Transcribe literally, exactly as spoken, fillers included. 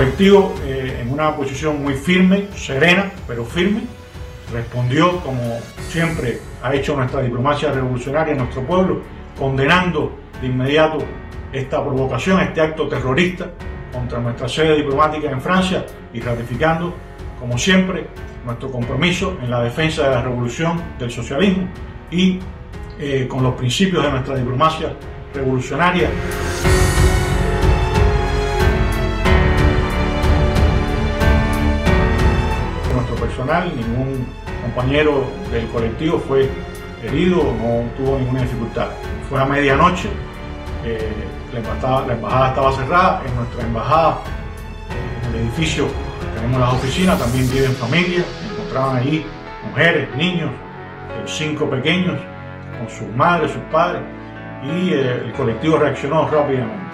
colectivo, eh, en una posición muy firme, serena, pero firme, respondió como siempre ha hecho nuestra diplomacia revolucionaria en nuestro pueblo, condenando de inmediato esta provocación, este acto terrorista contra nuestra sede diplomática en Francia y ratificando, como siempre, nuestro compromiso en la defensa de la revolución del socialismo y eh, con los principios de nuestra diplomacia revolucionaria. Nuestro personal, ningún compañero del colectivo fue herido, no tuvo ninguna dificultad. Fue a medianoche, eh, la, embajada, la embajada estaba cerrada, en nuestra embajada, en el edificio tenemos las oficinas, también viven familias, encontraban allí mujeres, niños, eh, cinco pequeños con sus madres, sus padres, y eh, el colectivo reaccionó rápidamente.